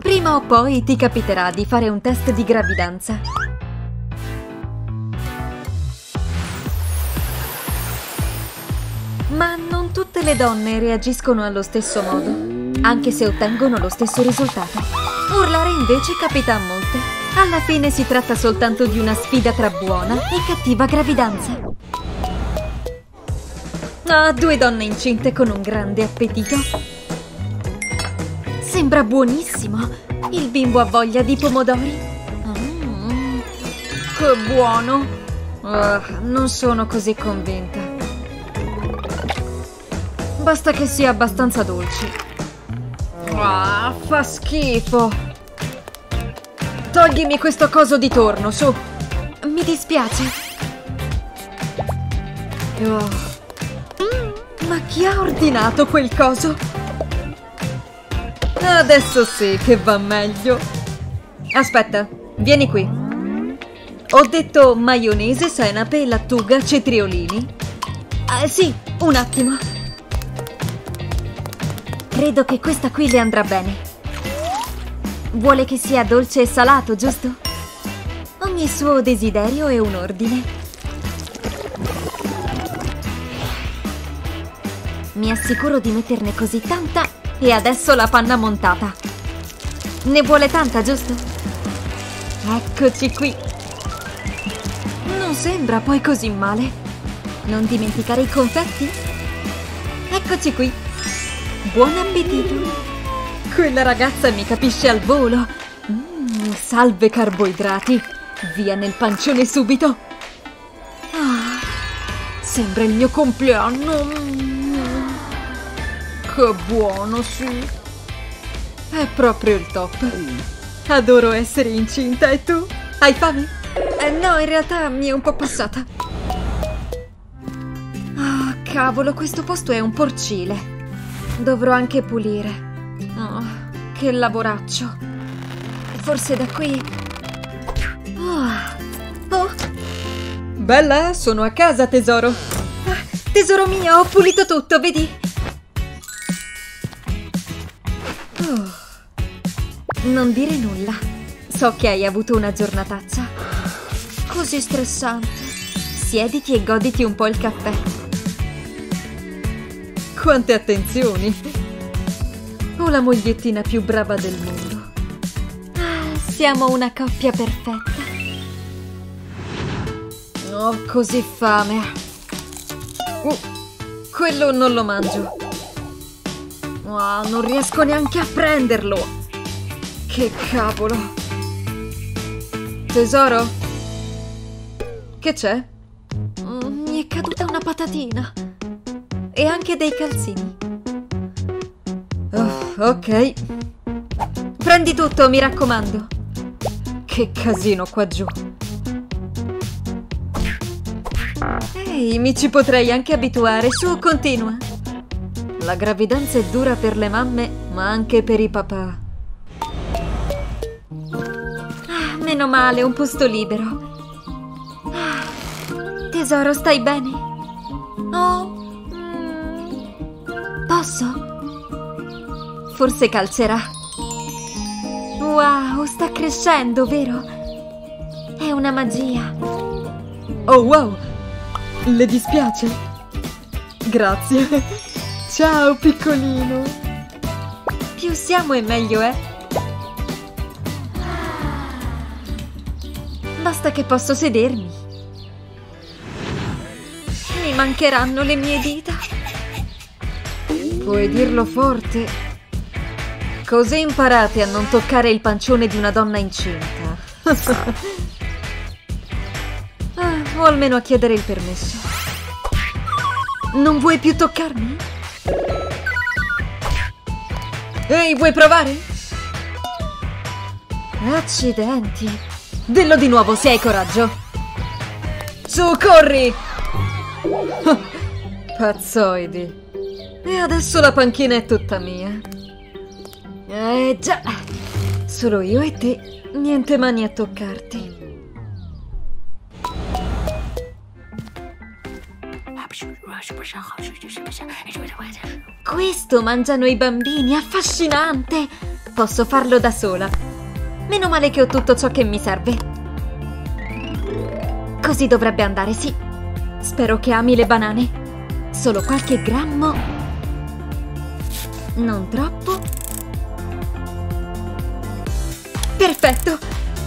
Prima o poi ti capiterà di fare un test di gravidanza. Ma non tutte le donne reagiscono allo stesso modo, anche se ottengono lo stesso risultato. Urlare invece capita a molte. Alla fine si tratta soltanto di una sfida tra buona e cattiva gravidanza. Ah, due donne incinte con un grande appetito. Sembra buonissimo. Il bimbo ha voglia di pomodori. Che buono. Non sono così convinta. Basta che sia abbastanza dolce. Fa schifo. Toglimi questo coso di torno, su. Mi dispiace. Ma chi ha ordinato quel coso? Adesso sì che va meglio. Aspetta, vieni qui. Ho detto maionese, senape, lattuga, cetriolini. Sì, un attimo. Credo che questa qui le andrà bene. Vuole che sia dolce e salato, giusto? Ogni suo desiderio è un ordine. Mi assicuro di metterne così tanta e adesso la panna montata. Ne vuole tanta, giusto? Eccoci qui. Non sembra poi così male. Non dimenticare i confetti? Eccoci qui. Buon appetito! Quella ragazza mi capisce al volo! Salve carboidrati! Via nel pancione subito! Sembra il mio compleanno! Che buono, sì! È proprio il top! Adoro essere incinta, e tu? Hai fame? No, in realtà mi è un po' passata! Cavolo, questo posto è un porcile! Dovrò anche pulire. Che lavoraccio. Forse da qui. Bella, sono a casa, tesoro. Tesoro mio, ho pulito tutto, vedi? Non dire nulla. So che hai avuto una giornataccia così stressante. Siediti e goditi un po' il caffè. Quante attenzioni! Ho la mogliettina più brava del mondo. Siamo una coppia perfetta. Ho così fame. Quello non lo mangio. Non riesco neanche a prenderlo. Che cavolo. Tesoro? Che c'è? Mi è caduta una patatina. E anche dei calzini. Ok. Prendi tutto, mi raccomando. Che casino qua giù. Ehi, mi ci potrei anche abituare. Su, continua. La gravidanza è dura per le mamme, ma anche per i papà. Meno male, un posto libero. Tesoro, stai bene? Posso? Forse calcerà. Wow, sta crescendo, vero? È una magia. Oh, wow! Le dispiace? Grazie. Ciao, piccolino. Più siamo e meglio è. Basta che posso sedermi. Mi mancheranno le mie dita. Puoi dirlo forte. Così imparate a non toccare il pancione di una donna incinta. O almeno a chiedere il permesso. Non vuoi più toccarmi? Ehi, vuoi provare? Accidenti. Dillo di nuovo se hai coraggio. Su, corri! Pazzoidi. E adesso la panchina è tutta mia. Già. Solo io e te. Niente mani a toccarti. Questo mangiano i bambini, affascinante! Posso farlo da sola. Meno male che ho tutto ciò che mi serve. Così dovrebbe andare, sì. Spero che ami le banane. Solo qualche grammo. Non troppo. Perfetto!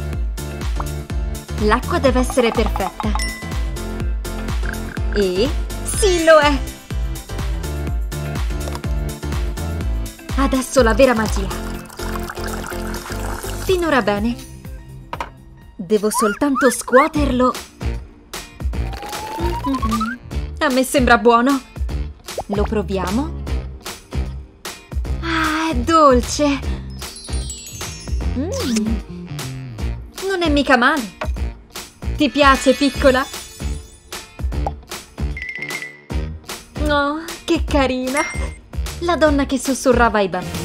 L'acqua deve essere perfetta. E... sì, lo è! Adesso la vera magia. Finora bene. Devo soltanto scuoterlo. A me sembra buono. Lo proviamo. Ah, è dolce. Non è mica male. Ti piace, piccola? Oh, che carina! La donna che sussurrava ai bambini.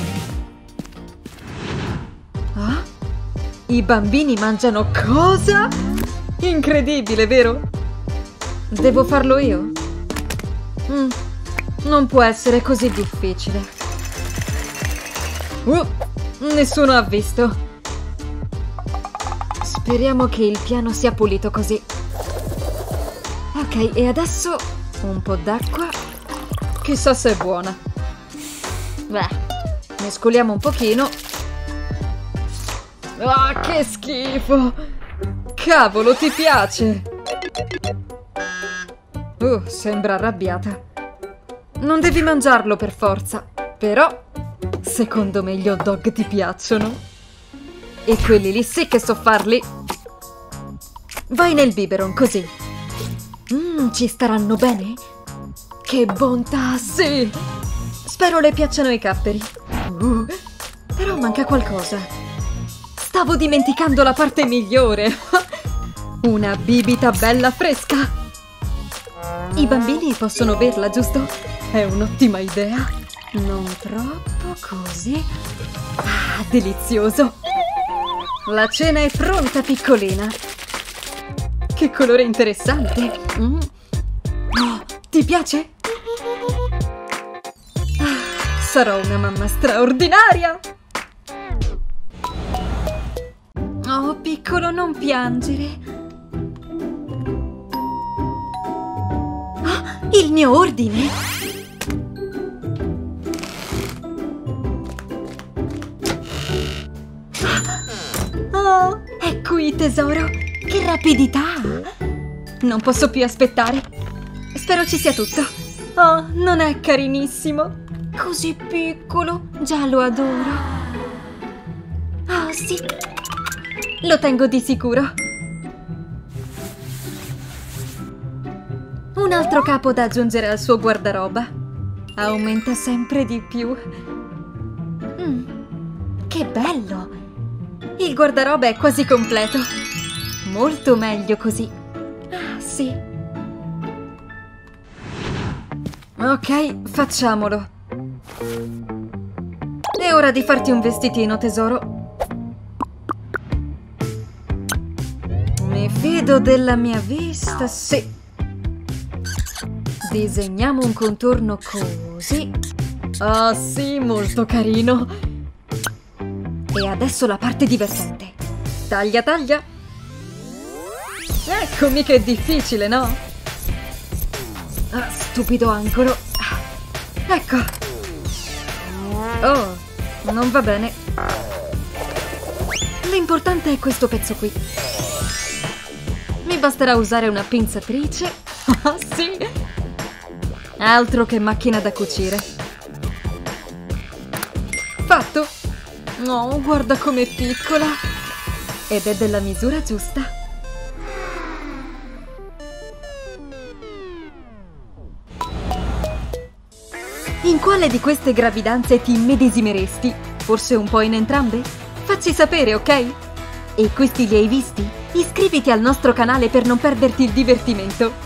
Ah? I bambini mangiano cosa? Incredibile, vero? Devo farlo io? Non può essere così difficile. Nessuno ha visto. Speriamo che il piano sia pulito così. Ok, e adesso un po' d'acqua. Chissà se è buona. Beh, mescoliamo un pochino. Ah, che schifo! Cavolo, ti piace? Sembra arrabbiata. Non devi mangiarlo per forza. Però, secondo me gli hot dog ti piacciono. E quelli lì sì che so farli. Vai nel biberon, così. Ci staranno bene? Che bontà, sì! Spero le piacciono i capperi. Però manca qualcosa. Stavo dimenticando la parte migliore. Una bibita bella fresca. I bambini possono berla, giusto? È un'ottima idea. Non troppo, così. Ah, delizioso. La cena è pronta, piccolina. Che colore interessante. Oh, ti piace? Sarò una mamma straordinaria! Oh, piccolo, non piangere. Ah, il mio ordine! Oh, è qui, tesoro! Che rapidità! Non posso più aspettare. Spero ci sia tutto. Oh, non è carinissimo? Così piccolo, già lo adoro. Oh, sì. Lo tengo di sicuro. Un altro capo da aggiungere al suo guardaroba. Aumenta sempre di più. Che bello! Il guardaroba è quasi completo. Molto meglio così. Ah, sì. Ok, facciamolo. È ora di farti un vestitino, tesoro. Mi fido della mia vista, sì. Disegniamo un contorno così. Ah, sì, molto carino. E adesso la parte divertente. Taglia, taglia. Eccomi che è difficile, no? Ah, stupido angolo. Ecco. Oh, non va bene. L'importante è questo pezzo qui. Mi basterà usare una pinzatrice. Ah, sì. Altro che macchina da cucire. Fatto. Oh, guarda com'è piccola. Ed è della misura giusta. In quale di queste gravidanze ti immedesimeresti? Forse un po' in entrambe? Facci sapere, ok? E questi li hai visti? Iscriviti al nostro canale per non perderti il divertimento.